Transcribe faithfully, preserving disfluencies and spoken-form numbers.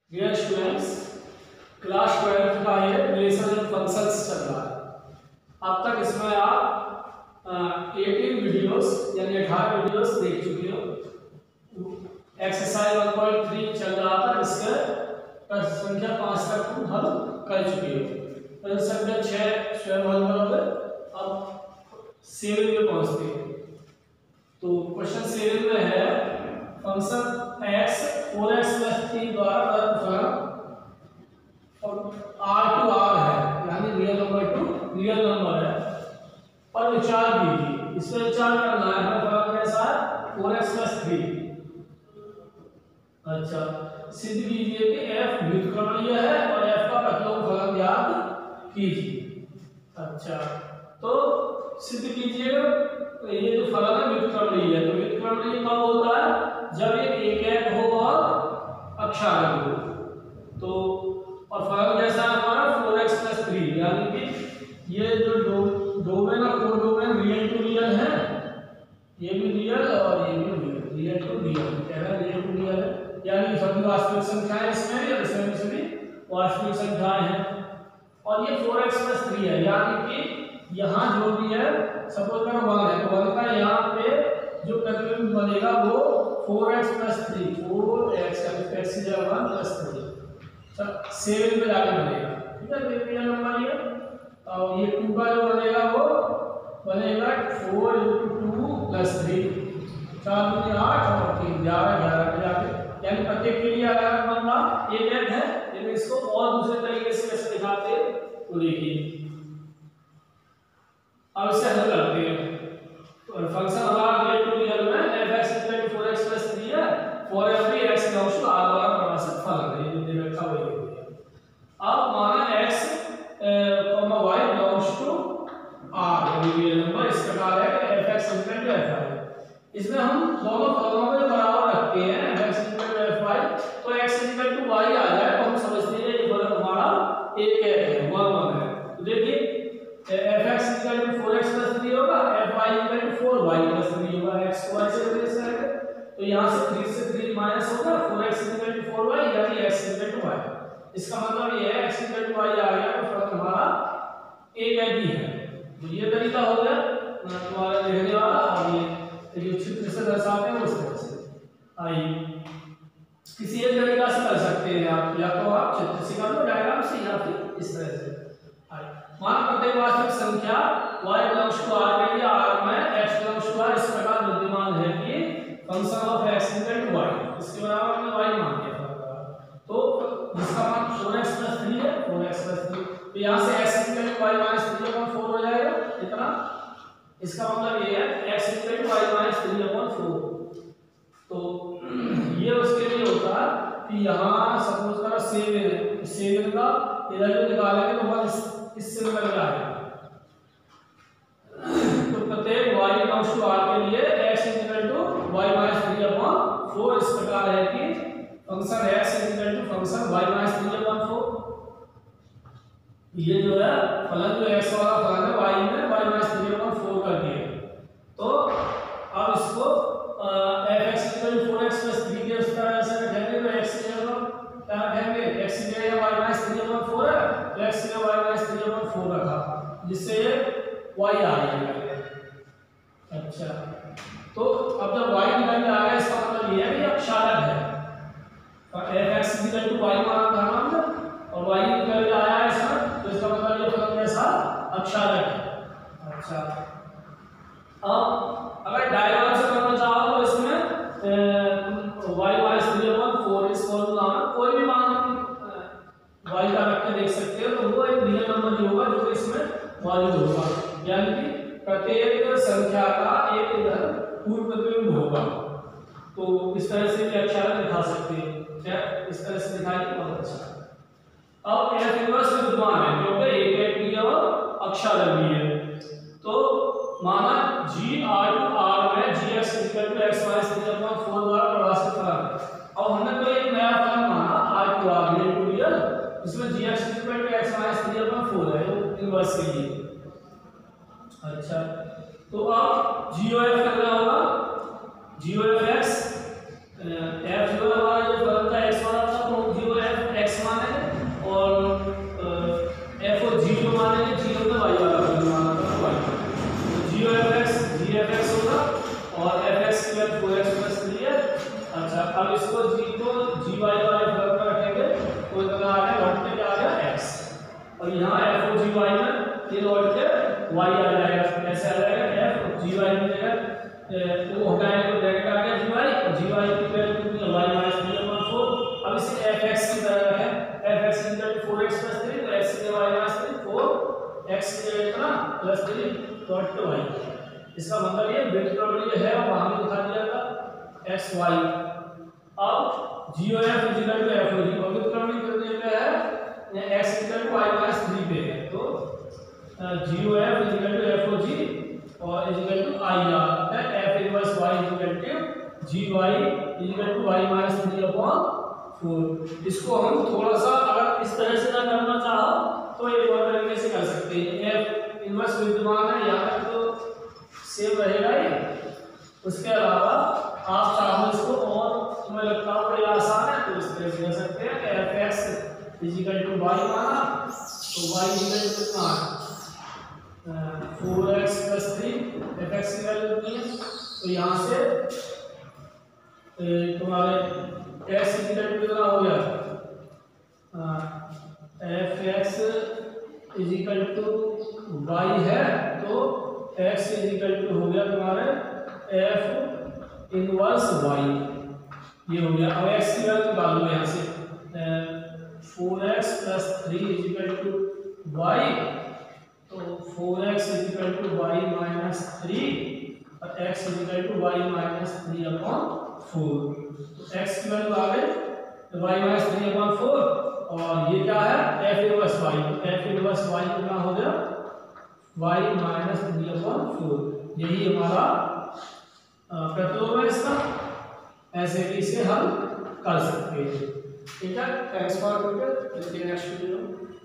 Dear students, class twelfth का ये relation and functions चल रहा है। अब तक इसमें आप अठारह वीडियोस यानी अठारह वीडियोस देख चुके हो। एक्सरसाइज वन पॉइंट थ्री चल रहा था, इसका संख्या पाँच तक तुम हल कर चुके हो। तो संख्या छः स्वयं हल करोगे। अब सेवन में पहुंचते हैं। तो क्वेश्चन सेवन में है function x four x plus three द्वारा फलन और r टू r है, यानी real number to real number है, पर विचार कीजिए। इस पर विचार करना है। हमें फलन कैसा है? Four x plus three. अच्छा, सिद्ध कीजिए कि f व्युत्क्रमणीय है और f का प्रतिलोम फलन ज्ञात कीजिए। अच्छा, तो सिद्ध कीजिएगा ये जो फलन है व्युत्क्रमणीय है। तो व्युत्क्रमणीय कब होता है? जब ये एक एक हो और अक्षांक हो। तो और फलन जैसा हमारा फोर एक्स प्लस थ्री, यानी कि ये जो डो डोमेन और को डोमेन रियल टू रियल है, ये भी रियल और ये भी रियल, रियल टू रियल क्या है? रियल टू रियल है, यानी सभी वास्तविक संख्याएं इसमें और इसमें भी सभी वास्तविक संख्याएं हैं। और ये फोर एक्स प्लस थ्री है, यानी कि यहाँ जो भी है सपोज करो वन है, तो वन का यहाँ पे जो प्रतिबिंब बनेगा वो four x plus three, four x का x is one plus three, सब सेवन पे जाके बनेगा। ठीक है, तो ये नंबर ये और ये टू का जो बनेगा वो बनेगा four into two plus three, चार दूनी आठ और तीन ग्यारह, ग्यारह पे जाके, यानी प्रत्येक के लिए अलग बनना एक एक है। लेकिन इसको और दूसरे तरीके से कैसे दिखाते हैं तो देखिए। अब इसे हल करते हैं। तो फंक्शन हमारा रियल टू रियल में f(x) = four x plus three है, for every x belongs to r द्वारा परिभाषित फलन है, ये दे रखा हुआ है। अब माना x, y belongs to r, real number इस प्रकार है कि f(x) = fy। इसमें हम दोनों फलनों को बराबर रखते हैं, f(x) = fy, तो x = y आ जाए तो हम समझते हैं ये फलन हमारा एक एक है, वन वन है। तो देखिए f(x) = four x plus three होगा, fy = four y plus three होगा। x को y से रिप्लेस करेंगे तो यहां से थ्री से थ्री माइनस होगा, फोर एक्स = फोर वाई, यानी x = y। इसका मतलब ये है x = y आ गया, तो फलन हमारा एक एक ही है। तो ये तरीका हो गया तुम्हारा लिखने वाला। और ये जो चित्र से दर्शाते हैं उस तरह से आइए किसी एक तरीका से कर सकते हैं आप, या तो आप चित्र से कर लो डायग्राम से, या फिर इस तरह से। मान प्रत्येक वास्तविक संख्या y बिलोंग्स टू r के लिए r में x बिलोंग्स टू r इस प्रकार विद्यमान है कि फंक्शन ऑफ x = y, इसके बराबर हमने y मान लिया था। तो जिसका मान फोर एक्स प्लस थ्री है, फोर एक्स प्लस थ्री, तो यहां से x = y - three upon four हो जाएगा इतना। इसका मतलब ये है x = y - three upon four. तो ये उसके लिए होता है कि यहां सपोज करो सेवन, सेवन का इधर जो निकालेंगे तो वन इससे निकल जाएगा। तो प्रत्येक y बिलोंग्स टू r के लिए x = y - three upon four इस प्रकार है कि function x = function y - three upon four. ये जो है फलन जो x वाला फलन है y में y - थ्री अपॉन फोर कर दिया। तो अब इसको f(x) = four x plus three के उस तरह से रखेंगे तो x की जगह क्या रखेंगे? x की जगह y - थ्री अपॉन फोर है, तो x की जगह y - थ्री अपॉन फोर रखा, जिससे y आ जाएगा। अच्छा, तो अब जब y निकल आ गया इसका मतलब ये है कि अक्षांक है। f(x) = y माना था हमने और y निकल आया है इसमें, तो इसका मतलब ये फलन कैसा? अक्षांक है। अच्छा, अब अगर डायग्राम से करना चाहो तो इसमें y - थ्री अपॉन फोर इस फॉर्मूला में कोई भी मान y का रख के देख सकते हो, तो वो एक रियल नंबर ही होगा जो कि इसमें मौजूद होगा, यानी कि प्रत्येक संख्या का एक इधर पूर्व प्रतिबिंब होगा। तो इस तरह से भी अक्षांक दिखा सकते हैं। क्या इस तरह से दिखाइए, बहुत अच्छा। अब f इनवर्स विद्यमान है क्योंकि एक एक भी है और अक्षांक भी है। तो माना g r टू r में gx = x - three upon four द्वारा परिभाषित फलन है। अब हमने कोई एक नया फलन माना r to r real to real, इसमें gx = x - three upon four है, वो इनवर्स के लिए। अच्छा, तो अब g of f करना होगा, g of x, f जो हमारा जो फलन था x वाला था, तो g of f और यहाँ एफ ओ जी वाई में तीन और के वाई आ जाएगा, कैसे आ जाएगा एफ जी वाई की जगह वो हटाएंगे तो ब्रैकेट आ गया जी वाई, और जी वाई की वैल्यू कितनी है y minus three upon four. अब इसे एफ एक्स की तरह रखें, f x equal to four x plus three, तो एक्स की जगह y minus three, four x की जगह कितना plus three dot two y. इसका मतलब ये वेट प्रॉपर्टी है और वहां भी दिखा दिया था एक्स वाई। अब g o f is equal to f o g, और वेट प्रॉपर्टी करने पे है x equal to y minus three पे है, तो g o f is equal to f o g और is equal to I R है f inverse y is equal to g y is equal to y minus three upon four. इसको हम थोड़ा सा अगर इस तरह से ना करना चाहो तो एक और तरीके से कर सकते हैं। एफ इनवर्स विद्यमान है यहाँ तक तो सेम रहेगा ही, उसके अलावा आप चाहो इसको और तुम्हें लगता है बड़ी आसान है तो इस तरह से कर सकते हैं कि f x is equal to y माना तो वाई इज इक्वल टू कितना है four x plus three, f x की वैल्यू कितनी है तो यहाँ से तुम्हारे एक्स इज इक्वल टू कितना हो गया f x is equal to y है तो एक्स इज इक्वल टू हो गया तुम्हारे एफ इनवर्स वाई, ये हो गया। अब एक्स की वैल्यू निकाल लो यहाँ से four x plus three is equal to y, तो four x is equal to y minus three और x is equal to y minus three upon four. तो एक्स की वैल्यू आ गई y minus three upon four और ये क्या है एफ इनवर्स वाई, तो एफ इनवर्स वाई कितना हो गया y minus three upon four. यही हमारा प्रतिलोम है इसका, ऐसे भी इसे हम कर सकते हैं। ठीक है, थैंक्स फॉर नेक्स्ट वीडियो।